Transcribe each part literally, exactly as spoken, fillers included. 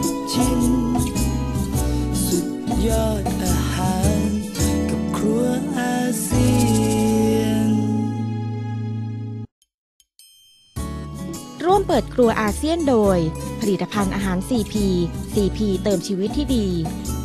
ชิมสุดยอดอาหารกับครัวอาเซียนร่วมเปิดครัวอาเซียนโดยผลิตภัณฑ์อาหาร ซี พี ซี พี เติมชีวิตที่ดี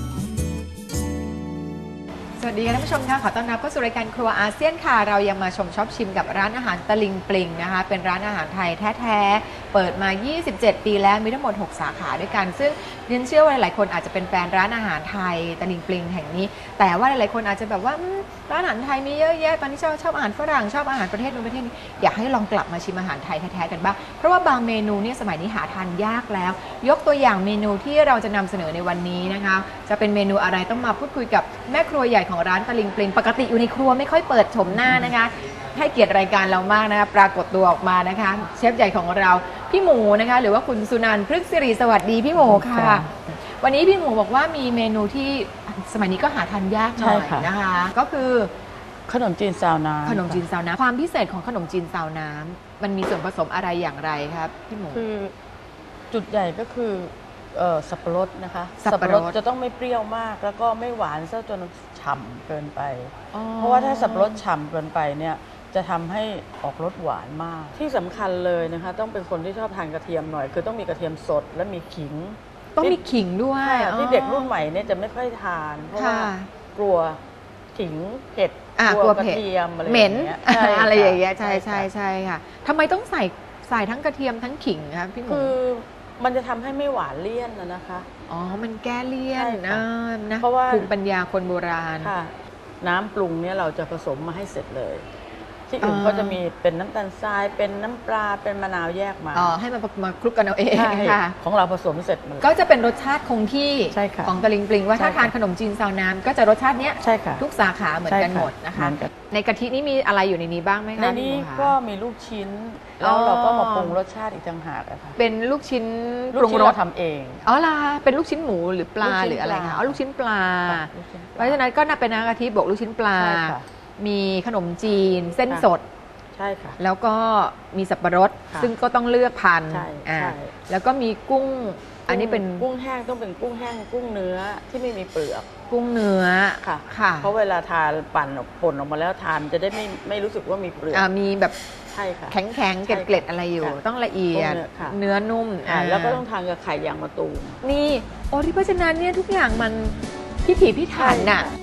สวัสดีค่ะท่านผู้ชมค่ะขอต้อนรับเข้าสู่รายการครัวอาเซียนค่ะเรายังมาชมชอบชิมกับร้านอาหารตะลิงปลิงนะคะเป็นร้านอาหารไทยแท้ๆเปิดมายี่สิบเจ็ดปีแล้วมีทั้งหมดหกสาขาด้วยกันซึ่งเรียนเชื่อว่าหลายคนอาจจะเป็นแฟนร้านอาหารไทยตะลิงปลิงแห่งนี้แต่ว่าหลายๆคนอาจจะแบบว่าร้านอาหารไทยมีเยอะแยะตอนนี้ชอบชอบอาหารฝรั่งชอบอาหารประเทศนู้นประเทศนี้อยากให้ลองกลับมาชิมอาหารไทยแท้ๆกันบ้างเพราะว่าบางเมนูเนี่ยสมัยนี้หาทานยากแล้วยกตัวอย่างเมนูที่เราจะนำเสนอในวันนี้นะคะจะเป็นเมนูอะไรต้องมาพูดคุยกับแม่ครัวใหญ่ของร้านตะลิงปลิงปกติอยู่ในครัวไม่ค่อยเปิดโฉมหน้านะคะให้เกียรติรายการเรามากนะคะปรากฏตัวออกมานะคะเชฟใหญ่ของเราพี่หมูนะคะหรือว่าคุณสุนันท์พฤกษ์สิริสวัสดีพี่หมูค่ะวันนี้พี่หมูบอกว่ามีเมนูที่สมัยนี้ก็หาทานยากหน่อยนะคะก็คือขนมจีนซาวน้ำขนมจีนซาวน้ำความพิเศษของขนมจีนซาวน้ำมันมีส่วนผสมอะไรอย่างไรครับพี่หมูคือจุดใหญ่ก็คือสับปะรดนะคะสับปะรดจะต้องไม่เปรี้ยวมากแล้วก็ไม่หวานซะจนฉ่ำเกินไปเพราะว่าถ้าสับปะรดฉ่ำเกินไปเนี่ยจะทำให้ออกรสหวานมากที่สำคัญเลยนะคะต้องเป็นคนที่ชอบทานกระเทียมหน่อยคือต้องมีกระเทียมสดและมีขิงต้องมีขิงด้วยที่เด็กรุ่นใหม่เนี่ยจะไม่ค่อยทานเพราะว่ากลัวขิงเผ็ดกลัวกระเทียมเหม็นอะไรอย่างเงี้ยใช่ใช่ใช่ค่ะทำไมต้องใส่ใส่ทั้งกระเทียมทั้งขิงครับพี่หมูคือมันจะทำให้ไม่หวานเลี่ยนนะคะอ๋อมันแก้เลี่ยนนะเพราะว่าภูมิปัญญาคนโบราณค่ะน้ำปรุงเนี่ยเราจะผสมมาให้เสร็จเลยที่อื่นเขาจะมีเป็นน้ำตาลทรายเป็นน้ำปลาเป็นมะนาวแยกมาอ๋อให้มันมาคลุกกันเอาเองค่ะของเราผสมเสร็จหมดก็จะเป็นรสชาติคงที่ของตะลิงปลิงว่าถ้าทานขนมจีนซาวน้ำก็จะรสชาติเนี้ยทุกสาขาเหมือนกันหมดนะคะในกะทินี่มีอะไรอยู่ในนี้บ้างไหมคะในนี้ก็มีลูกชิ้นแล้วเราก็มาปรุงรสชาติอีกต่างหากค่ะเป็นลูกชิ้นปรุงรสทำเองอ๋อล่ะเป็นลูกชิ้นหมูหรือปลาหรืออะไรคะอ๋อลูกชิ้นปลาเพราะฉะนั้นก็น่าเป็นน้ำกะทิบวกลูกชิ้นปลามีขนมจีนเส้นสดใช่ค่ะแล้วก็มีสับปะรดซึ่งก็ต้องเลือกพันธุ์แล้วก็มีกุ้งอันนี้เป็นกุ้งแห้งต้องเป็นกุ้งแห้งกุ้งเนื้อที่ไม่มีเปลือกกุ้งเนื้อค่ะค่ะเพราะเวลาทานปั่นผลออกมาแล้วทานจะได้ไม่ไม่รู้สึกว่ามีเปลือกมีแบบใช่ค่ะแข็งแข็งเกล็ดๆอะไรอยู่ต้องละเอียดเนื้อนุ่มแล้วก็ต้องทานกับไข่ยางมะตูมนี่โอ้ที่เพราะฉะนั้นเนี่ยทุกอย่างมันพิถีพิถันน่ะ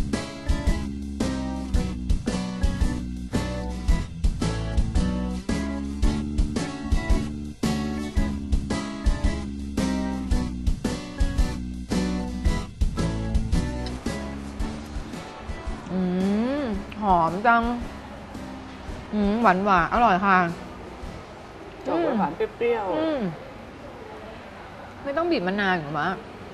หอมจังหวานหวานอร่อยค่ะหวานหวานเปรี้ยวไม่ต้องบีบมะนาวหรือว่า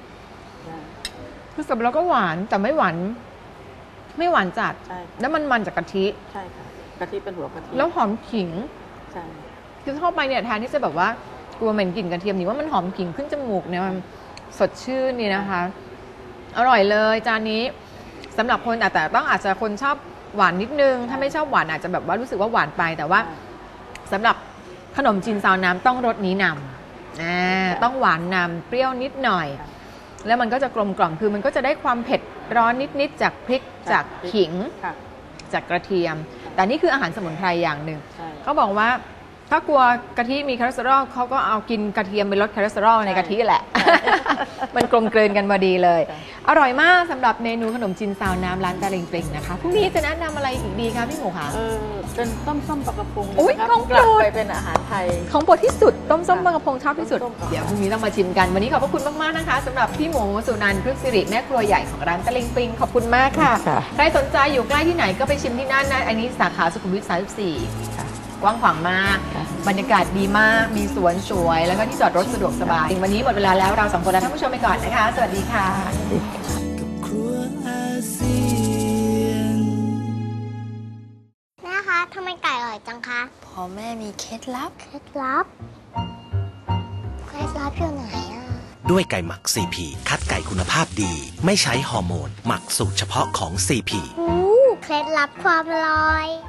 คือสับปะรดก็หวานแต่ไม่หวานไม่หวานจัดแล้วมันมันจากกะทิใช่ค่ะกะทิเป็นหัวกะทิแล้วหอมขิงใช่คือเข้าไปเนี่ยแทนที่จะแบบว่ากลัวเหม็นกลิ่นกระเทียมนี่ว่ามันหอมขิงขึ้นจมูกเนี่ยมันสดชื่นนี่นะคะอร่อยเลยจานนี้สำหรับคนแต่ต้องอาจจะคนชอบหวานนิดนึงถ้าไม่ชอบหวานอาจจะแบบว่ารู้สึกว่าหวานไปแต่ว่าสำหรับขนมจีนซาวน้ำต้องรสนี้นำต้องหวานนำเปรี้ยวนิดหน่อยแล้วมันก็จะกลมกล่อมคือมันก็จะได้ความเผ็ดร้อนนิดๆจากพริกจากขิงจากกระเทียมแต่นี่คืออาหารสมุนไพรอย่างหนึ่งเขาบอกว่าถ้ากลัวกะทิมีคอเลสเตอรอลเขาก็เอากินกระเทียมไปลดคอเลสเตอรอลในกะทิแหละมันกลมกลืนกันพอดีเลยอร่อยมากสำหรับเมนูขนมจีนซาวน้ำร้านตะลิงปลิงนะคะพรุ่งนี้จะแนะนำอะไรอีกดีคะพี่หมูคะเป็นต้มส้มปลากระพงอุ้ยของโปรดไปเป็นอาหารไทยของโปรดที่สุดต้มส้มปลากระพงชอบที่สุดเดี๋ยวพรุ่งนี้ต้องมาชิมกันวันนี้ขอบพระคุณมากๆนะคะสำหรับพี่หมูสุนันท์พฤกษ์สิริแม่ครัวใหญ่ของร้านตะลิงปลิงขอบคุณมากค่ะใครสนใจอยู่ใกล้ที่ไหนก็ไปชิมที่นั่นนะอันนี้สาขาสุขุมวิทสามสิบสี่กว้างขวางมากบรรยากาศดีมากมีสวนสวยแล้วก็ที่จอดรถสะดวกสบายวันนี้หมดเวลาแล้วเราสองคนลาท่านผู้ชมไปก่อนนะคะสวัสดีค่ะกับครัวอาเซียนแม่คะทำไมไก่อร่อยจังคะพอแม่มีเคล็ดลับเคล็ดลับเคล็ดลับอยู่ไหนอะด้วยไก่หมัก ซี พี คัดไก่คุณภาพดีไม่ใช้ฮอร์โมนหมักสูตรเฉพาะของ ซี พีเคล็ดลับความอร่อย